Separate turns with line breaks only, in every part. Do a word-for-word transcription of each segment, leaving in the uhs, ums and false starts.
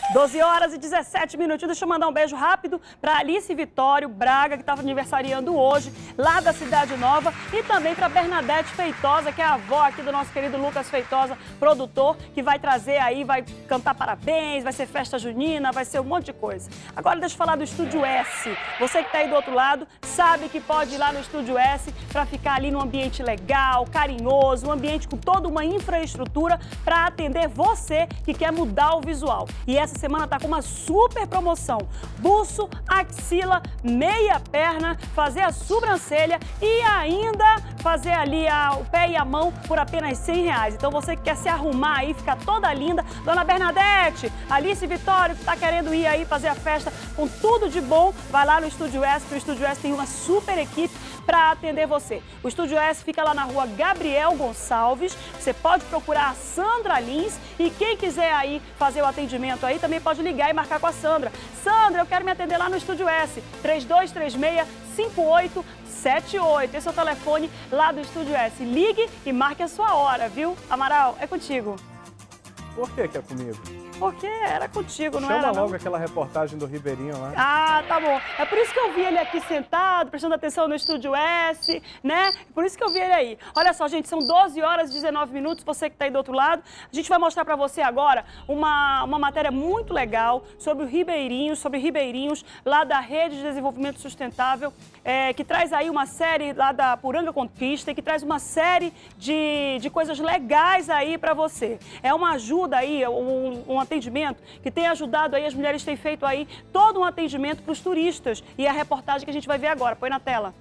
doze horas e dezessete minutinhos. Deixa eu mandar um beijo rápido para Alice Vitório Braga, que estava aniversariando hoje, lá da Cidade Nova, e também para Bernadette Feitosa, que é a avó aqui do nosso querido Lucas Feitosa, produtor, que vai trazer aí, vai cantar parabéns, vai ser festa junina, vai ser um monte de coisa. Agora deixa eu falar do Estúdio S. Você que está aí do outro lado, sabe que pode ir lá no Estúdio S para ficar ali num ambiente legal, carinhoso, um ambiente com toda uma infraestrutura para atender você que quer mudar o visual. E essa semana tá com uma super promoção. Buço, axila, meia perna, fazer a sobrancelha e ainda fazer ali a, o pé e a mão por apenas cem reais. Então você que quer se arrumar aí, ficar toda linda, Dona Bernadette, Alice Vitório, que tá querendo ir aí fazer a festa com tudo de bom, vai lá no Estúdio S, que o Estúdio S tem uma super equipe para atender você. O Estúdio S fica lá na rua Gabriel Gonçalves. Você pode procurar a Sandra Lins e quem quiser aí fazer o atendimento aí também pode ligar e marcar com a Sandra. Sandra, eu quero me atender lá no Estúdio S, três dois três seis, cinco oito sete oito. Esse é o telefone lá do Estúdio S. Ligue e marque a sua hora, viu? Amaral, é contigo.
Por que que é comigo?
Porque era contigo, não
Chama
era?
Chama logo
não?
aquela reportagem do Ribeirinho lá.
Ah, tá bom. É por isso que eu vi ele aqui sentado, prestando atenção no Estúdio S, né? Por isso que eu vi ele aí. Olha só, gente, são doze horas e dezenove minutos, você que tá aí do outro lado. A gente vai mostrar pra você agora uma, uma matéria muito legal sobre o Ribeirinhos, sobre ribeirinhos lá da Rede de Desenvolvimento Sustentável, é, que traz aí uma série lá da Poranga Conquista e que traz uma série de, de coisas legais aí pra você. É uma ajuda aí, um, um atendimento que tem ajudado aí, as mulheres têm feito aí todo um atendimento para os turistas. E a reportagem que a gente vai ver agora. Põe na tela.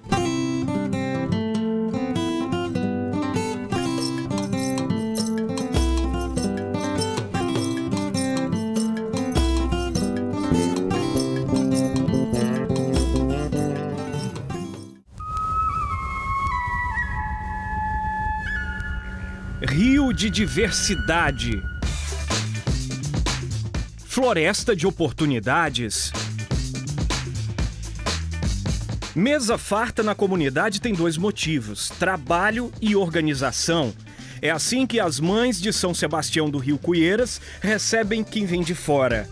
Rio de diversidade. Floresta de oportunidades. Mesa farta na comunidade tem dois motivos: trabalho e organização. É assim que as mães de São Sebastião do Rio Cuieiras recebem quem vem de fora.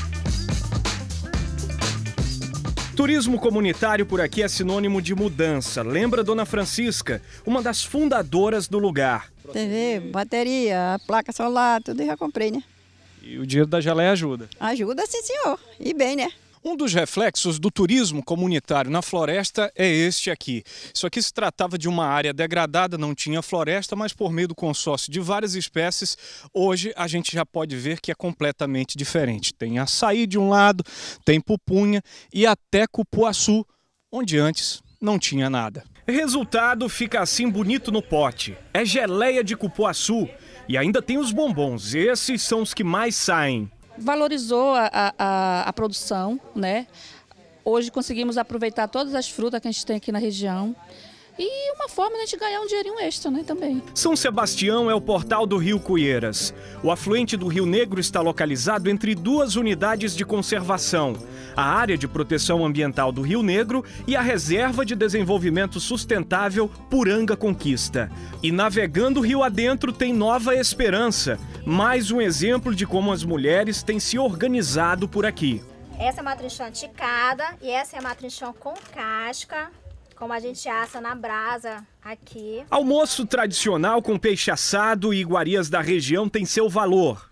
Turismo comunitário por aqui é sinônimo de mudança. Lembra Dona Francisca, uma das fundadoras do lugar.
T V, bateria, placa solar, tudo eu já comprei, né?
E o dinheiro da geleia ajuda?
Ajuda, sim, senhor. E bem, né?
Um dos reflexos do turismo comunitário na floresta é este aqui. Isso aqui se tratava de uma área degradada, não tinha floresta, mas por meio do consórcio de várias espécies, hoje a gente já pode ver que é completamente diferente. Tem açaí de um lado, tem pupunha e até cupuaçu, onde antes não tinha nada. Resultado fica assim bonito no pote. É geleia de cupuaçu. E ainda tem os bombons, esses são os que mais saem.
Valorizou a, a, a produção, né? Hoje conseguimos aproveitar todas as frutas que a gente tem aqui na região. E uma forma de a gente ganhar um dinheirinho extra, né, também.
São Sebastião é o portal do Rio Cuieiras. O afluente do Rio Negro está localizado entre duas unidades de conservação: a Área de Proteção Ambiental do Rio Negro e a Reserva de Desenvolvimento Sustentável Poranga Conquista. E navegando o rio adentro tem Nova Esperança, mais um exemplo de como as mulheres têm se organizado por aqui.
Essa é uma trinchão ticada e essa é uma trinchão com casca, como a gente assa na brasa aqui.
Almoço tradicional com peixe assado e iguarias da região tem seu valor.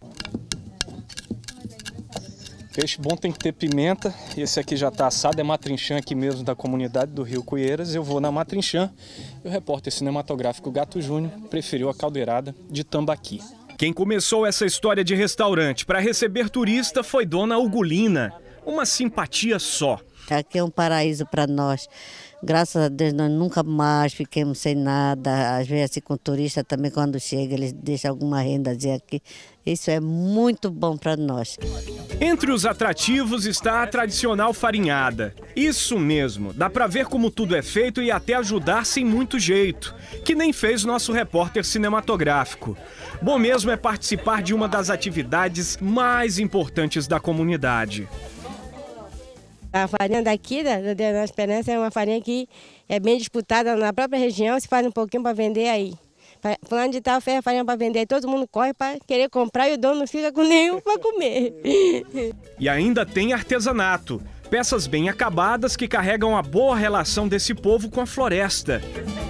Peixe bom tem que ter pimenta. Esse aqui já está assado, é matrinchã aqui mesmo da comunidade do Rio Cuieiras. Eu vou na matrinchã e o repórter cinematográfico Gato Júnior preferiu a caldeirada de tambaqui. Quem começou essa história de restaurante para receber turista foi Dona Ugolina. Uma simpatia só.
Aqui é um paraíso para nós. Graças a Deus nós nunca mais ficamos sem nada. Às vezes assim, com turista também, quando chega, eles deixam alguma rendazinha aqui. Isso é muito bom para nós.
Entre os atrativos está a tradicional farinhada. Isso mesmo, dá para ver como tudo é feito e até ajudar sem muito jeito, que nem fez nosso repórter cinematográfico. Bom mesmo é participar de uma das atividades mais importantes da comunidade.
A farinha daqui, da Nova Esperança, é uma farinha que é bem disputada na própria região, se faz um pouquinho para vender aí, Fulano de tal fez farinha para vender, todo mundo corre para querer comprar e o dono não fica com nenhum para comer.
E ainda tem artesanato. Peças bem acabadas que carregam a boa relação desse povo com a floresta.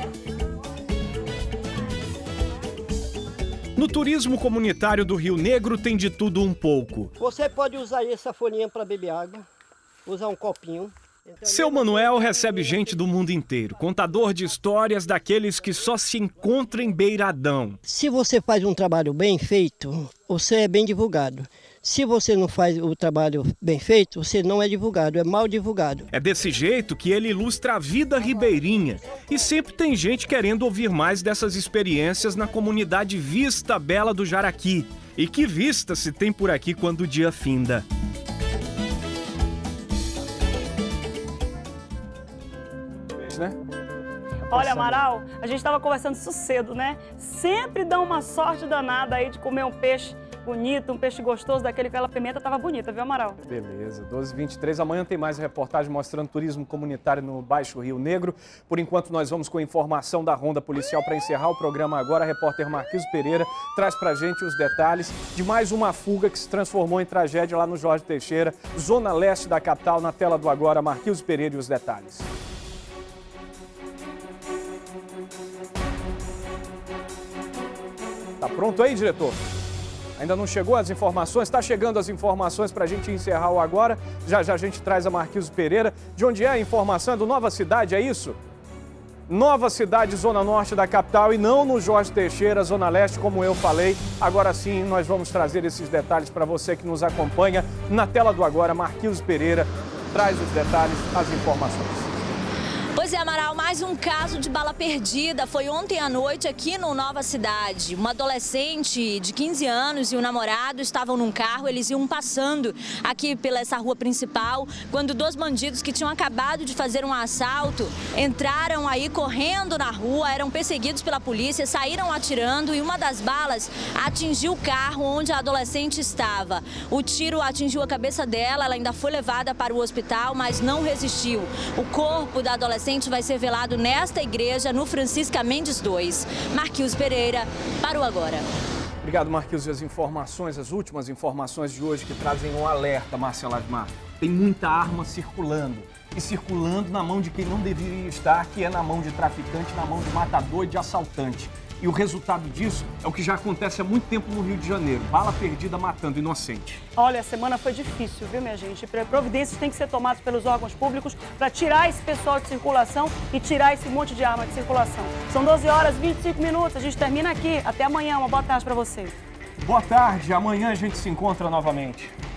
No turismo comunitário do Rio Negro tem de tudo um pouco.
Você pode usar essa folhinha para beber água, usar um copinho.
Seu Manuel recebe gente do mundo inteiro, contador de histórias daqueles que só se encontram em Beiradão.
Se você faz um trabalho bem feito, você é bem divulgado. Se você não faz o trabalho bem feito, você não é divulgado, é mal divulgado.
É desse jeito que ele ilustra a vida ribeirinha. E sempre tem gente querendo ouvir mais dessas experiências na comunidade Vista Bela do Jaraqui. E que vista se tem por aqui quando o dia finda.
Né? Olha, Amaral, a gente estava conversando isso cedo, né? Sempre dá uma sorte danada aí de comer um peixe bonito, um peixe gostoso, daquele que aquela pimenta estava bonita, viu, Amaral?
Beleza, doze e vinte e três. Amanhã tem mais reportagem mostrando turismo comunitário no Baixo Rio Negro. Por enquanto, nós vamos com informação da Ronda Policial para encerrar o programa agora. A repórter Marquise Pereira traz pra gente os detalhes de mais uma fuga que se transformou em tragédia lá no Jorge Teixeira, zona leste da capital. Na tela do agora, Marquise Pereira e os detalhes. Tá pronto aí, diretor? Ainda não chegou as informações? Está chegando as informações para a gente encerrar o agora. Já já a gente traz a Marquise Pereira. De onde é a informação? É do Nova Cidade, é isso? Nova Cidade, zona norte da capital, e não no Jorge Teixeira, zona leste, como eu falei. Agora sim, nós vamos trazer esses detalhes para você que nos acompanha. Na tela do agora, Marquise Pereira traz os detalhes, as informações.
Pois é, Amaral, mais um caso de bala perdida. Foi ontem à noite aqui no Nova Cidade. Uma adolescente de quinze anos e um namorado estavam num carro. Eles iam passando aqui pela essa rua principal, quando dois bandidos que tinham acabado de fazer um assalto entraram aí correndo na rua, eram perseguidos pela polícia, saíram atirando e uma das balas atingiu o carro onde a adolescente estava. O tiro atingiu a cabeça dela, ela ainda foi levada para o hospital, mas não resistiu. O corpo da adolescente vai ser velado nesta igreja, no Francisca Mendes dois. Marquise Pereira, para o Agora.
Obrigado, Marquise. As informações, as últimas informações de hoje que trazem um alerta, Marcela Asmar. Tem muita arma circulando. E circulando na mão de quem não deveria estar, que é na mão de traficante, na mão de matador e de assaltante. E o resultado disso é o que já acontece há muito tempo no Rio de Janeiro. Bala perdida matando inocente.
Olha, a semana foi difícil, viu, minha gente? Providências têm que ser tomadas pelos órgãos públicos para tirar esse pessoal de circulação e tirar esse monte de arma de circulação. São doze horas e vinte e cinco minutos, a gente termina aqui. Até amanhã, uma boa tarde para vocês.
Boa tarde, amanhã a gente se encontra novamente.